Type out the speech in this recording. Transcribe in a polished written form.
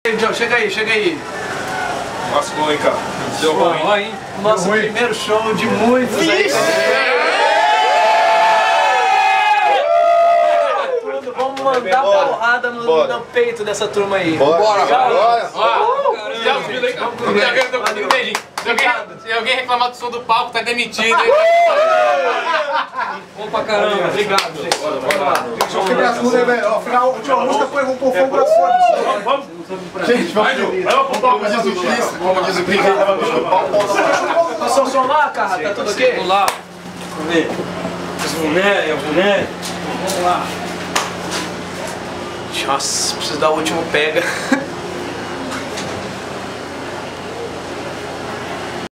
Joe, chega aí, chega aí. Nossa, bom, hein, cara. Deu ruim, hein? Nosso primeiro show de muitos aí. Vamos mandar porrada no peito dessa turma aí. Bora! Se alguém reclamar do som do palco, tá demitido, hein? Bom pra caramba. Obrigado, gente. Vamos lá. Deixa eu quebrar tudo, né, velho? Afinal, a última música foi um pouco fogo pra fora. Vamos. Gente, vamos diz o Cristo. Como diz o Cristo. Passou o som lá, cara? Tá tudo ok? Vamos lá. Vamos ver. As mulheres. Vamos lá. Nossa, preciso dar o último pega.